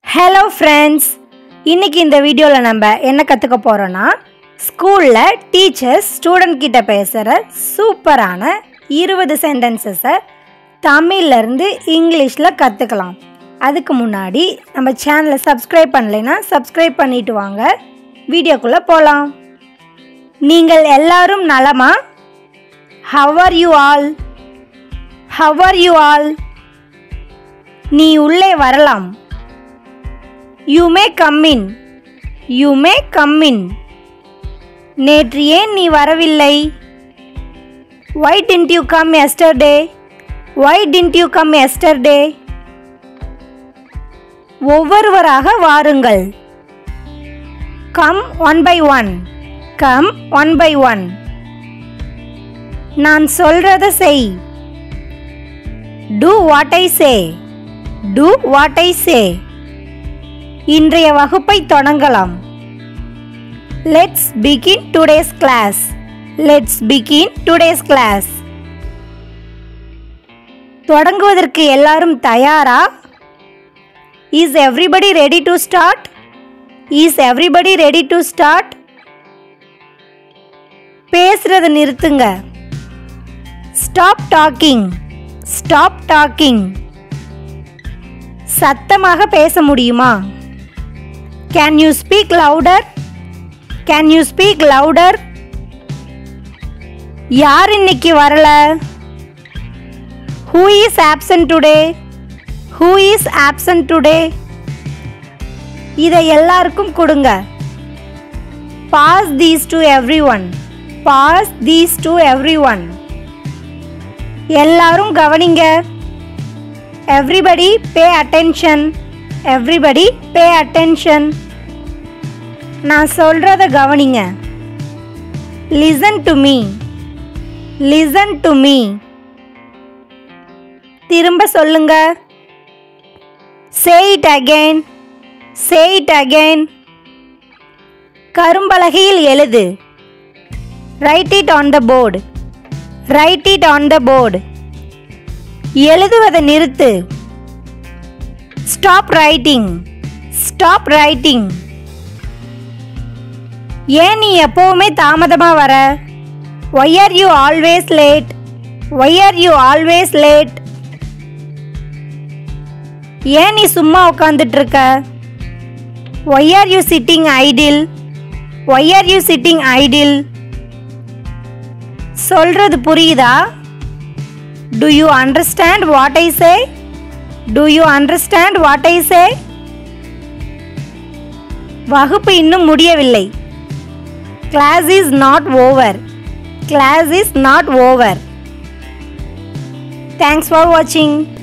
Hello friends, இன்னைக்கு இந்த வீடியோல நம்ம என்ன கத்துக்க போறோம்னா ஸ்கூல்ல டீச்சர்ஸ் ஸ்டூடண்ட் கிட்ட பேசுற சூப்பரான 20 சென்டென்சஸை தமிழ்ல இருந்து இங்கிலீஷ்ல கத்துக்கலாம். அதுக்கு முன்னாடி நம்ம சேனலை சப்ஸ்கிரைப் பண்ணலைனா சப்ஸ்கிரைப் பண்ணிட்டு வாங்க. வீடியோக்குள்ள போலாம். நீங்கள் எல்லாரும் நலமா? How are you all? How are you all? நீ உள்ளே வரலாம். You may come in. You may come in. நேற்று ஏன் நீ வரவில்லை? Why didn't you come yesterday? Why didn't you come yesterday? ஒவ்வொருவராக வாருங்கள். Come one by one. Come one by one. நான் சொல்றத செய். Do what I say. Do what I say. இன்றைய வகுப்பை தொடங்கலாம். Let's begin today's class. Let's begin today's class. தொடங்குவதற்கு எல்லாரும் தயாரா? Is everybody ready to start? Is everybody ready to start? பேசுறத நிறுத்துங்க. Stop talking. Stop talking. சத்தமாக பேச முடியுமா? Can you speak louder? Can you speak louder? யார் இன்னைக்கு வரல? Who is absent today? Who is absent today? இதை எல்லாருக்கும் கொடுங்க. Pass these to everyone. Pass these to everyone. எல்லாரும் கவனிங்க. Everybody pay attention. Everybody pay attention. நான் சொல்றத கவனிங்க. Listen to me. Listen to me. திரும்ப சொல்லுங்க. Say it again. Say it again. கரும்பலகையில் எழுது. Write it on the board. Write it on the board. எழுதுவதை நிறுத்து. Stop writing. Stop writing. ஏன் நீ எப்பவுமே தாமதமா வர? Why are you always late? Why are you always late? ஏன் நீ சும்மா உட்கார்ந்துட்டு இருக்க? Why are you sitting idle? Why are you sitting idle? சொல்றது புரியுதா? Do you understand what I say? Do you understand what I say? வகுப்பு இன்னும் முடியவில்லை. Class is not over. Class is not over. Thanks for watching.